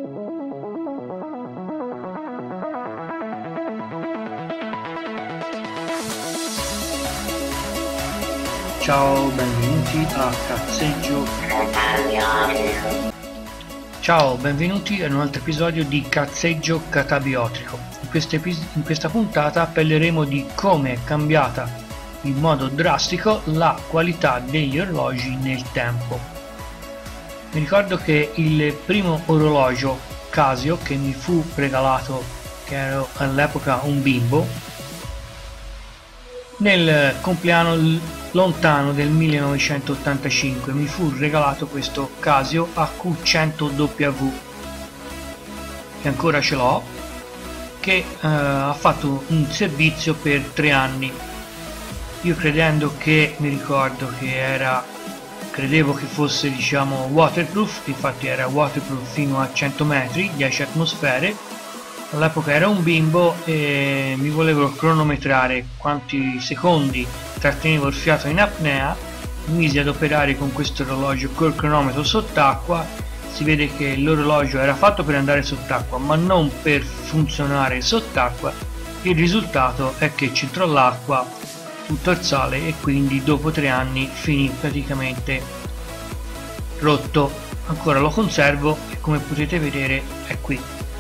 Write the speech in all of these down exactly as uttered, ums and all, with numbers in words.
Ciao, benvenuti a Cazzeggio. Ciao, benvenuti ad un altro episodio di Cazzeggio Catabiotico. In, in questa puntata parleremo di come è cambiata in modo drastico la qualità degli orologi nel tempo. Mi ricordo che il primo orologio Casio che mi fu regalato, che ero all'epoca un bimbo, nel compleanno lontano del millenovecentottantacinque mi fu regalato questo Casio A Q cento W, che ancora ce l'ho, che eh, ha fatto un servizio per tre anni. Io credendo che, mi ricordo che era, credevo che fosse diciamo waterproof, infatti era waterproof fino a cento metri, dieci atmosfere. All'epoca era un bimbo e mi volevo cronometrare quanti secondi trattenevo il fiato in apnea. Mi misi ad operare con questo orologio col cronometro sott'acqua. Si vede che l'orologio era fatto per andare sott'acqua ma non per funzionare sott'acqua. Il risultato è che c'entrò l'acqua tutto il sale e quindi dopo tre anni finì praticamente rotto. Ancora lo conservo e come potete vedere è qui.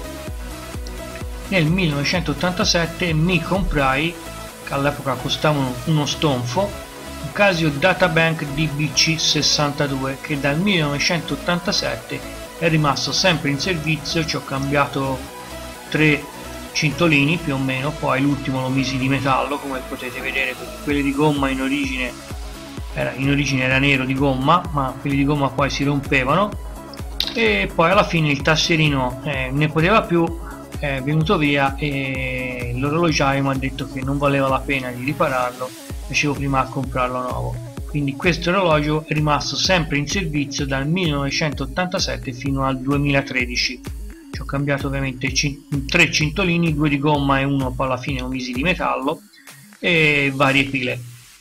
Nel millenovecentottantasette mi comprai, che all'epoca costavano uno stonfo, un Casio Databank D B C sessantadue che dal millenovecentottantasette è rimasto sempre in servizio. Ci ho cambiato tre cintolini più o meno, poi l'ultimo lo misi di metallo come potete vedere, perché quelli di gomma in origine era, in origine era nero di gomma, ma quelli di gomma poi si rompevano e poi alla fine il tastierino eh, ne poteva più, è venuto via e l'orologiaio mi ha detto che non valeva la pena di ripararlo, facevo prima a comprarlo nuovo. Quindi questo orologio è rimasto sempre in servizio dal millenovecentottantasette fino al duemilatredici. Ci ho cambiato ovviamente tre cintolini, due di gomma e uno poi alla fine ho misi di metallo e varie pile.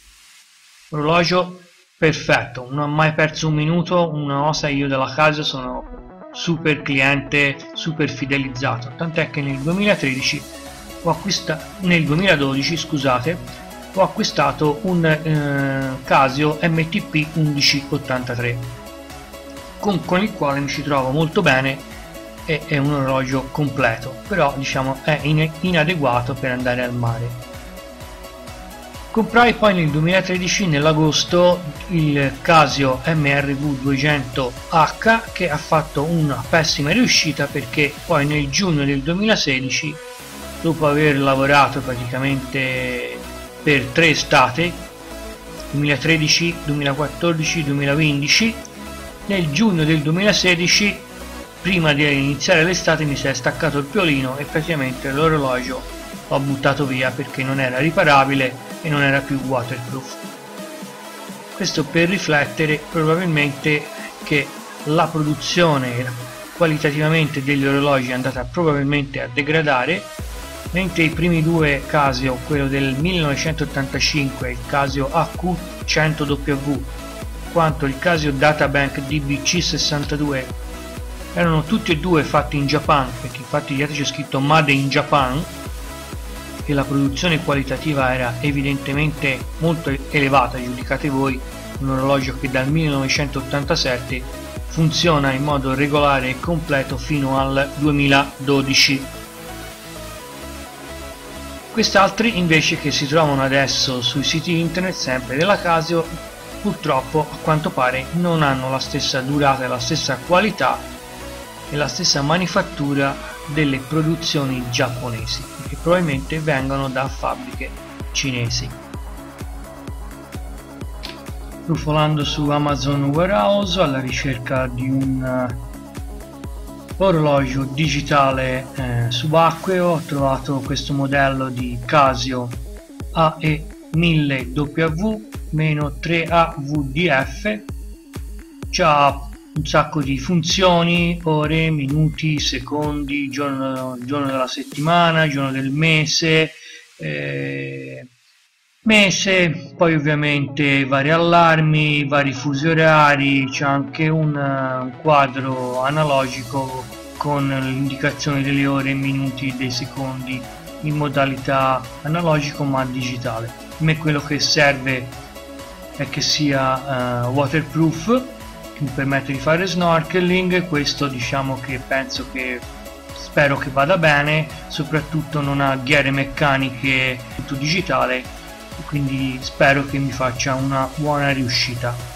Orologio perfetto, non ho mai perso un minuto, una osa. Io della Casio sono super cliente, super fidelizzato, tant'è che nel duemilatredici ho acquistato, nel duemiladodici scusate, ho acquistato un eh, Casio M T P undici ottantatré con, con il quale mi ci trovo molto bene e è un orologio completo, però diciamo è in, inadeguato per andare al mare. Comprai poi nel duemilatredici, nell'agosto, il Casio M R V duecento H che ha fatto una pessima riuscita, perché poi nel giugno del duemilasedici, dopo aver lavorato praticamente per tre estate, duemilatredici, duemilaquattordici, duemilaquindici, nel giugno del duemilasedici, prima di iniziare l'estate, mi si è staccato il piolino e praticamente l'orologio l'ho buttato via perché non era riparabile e non era più waterproof. Questo per riflettere probabilmente che la produzione qualitativamente degli orologi è andata probabilmente a degradare, mentre i primi due Casio, quello del millenovecentottantacinque, il Casio A Q cento W, quanto il Casio Databank D B C sessantadue, erano tutti e due fatti in Japan, perché infatti dietro c'è scritto Made in Japan, e la produzione qualitativa era evidentemente molto elevata. Giudicate voi un orologio che dal millenovecentottantasette funziona in modo regolare e completo fino al duemiladodici. Quest'altri invece, che si trovano adesso sui siti internet sempre della Casio, purtroppo a quanto pare non hanno la stessa durata e la stessa qualità e la stessa manifattura delle produzioni giapponesi, che probabilmente vengono da fabbriche cinesi. Rufolando su Amazon Warehouse alla ricerca di un uh, orologio digitale eh, subacqueo, ho trovato questo modello di Casio A E mille W tre A V D F. C'ha un sacco di funzioni, ore, minuti, secondi, giorno, giorno della settimana, giorno del mese, eh, mese, poi ovviamente vari allarmi, vari fusi orari, c'è anche un, un quadro analogico con l'indicazione delle ore, minuti, dei secondi in modalità analogico ma digitale. A me quello che serve è che sia uh, waterproof, che mi permette di fare snorkeling. Questo diciamo che penso che spero che vada bene, soprattutto non ha ghiere meccaniche, tutto digitale, quindi spero che mi faccia una buona riuscita.